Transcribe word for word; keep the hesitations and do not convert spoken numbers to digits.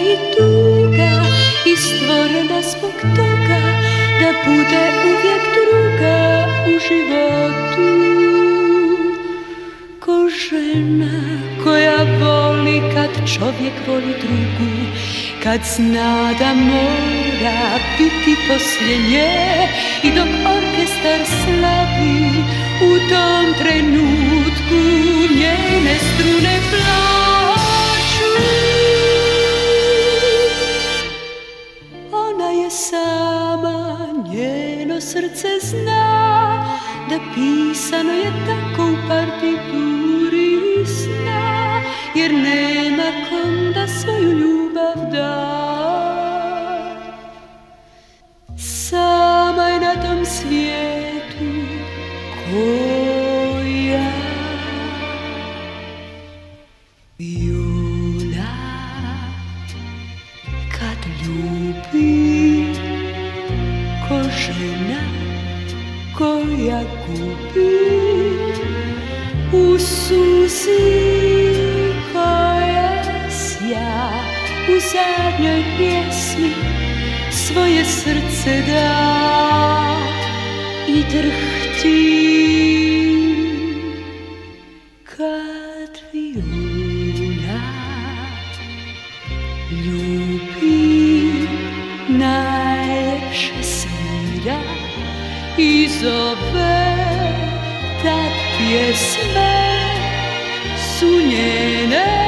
i tuga i stvorena zbog toga da bude uvijek druga u životu. Ko žena koja voli kad čovjek voli drugu, kad zna da mora biti poslije nje i dok orkestar slavi u tom trenutku njene strune plaču. Ona je sama, njeno srce zna da pisano je tako u partituri sna, jer nema kom da svoju ljubav da. Sama je na tom svijetu ko ja. Juna kad ljubi ko žena koja gubi u suzi koja sja u zadnjoj pjesmi svoje srce da i drhti kad vijuna ljubi najljepše svira i zove tad pjesme su njene.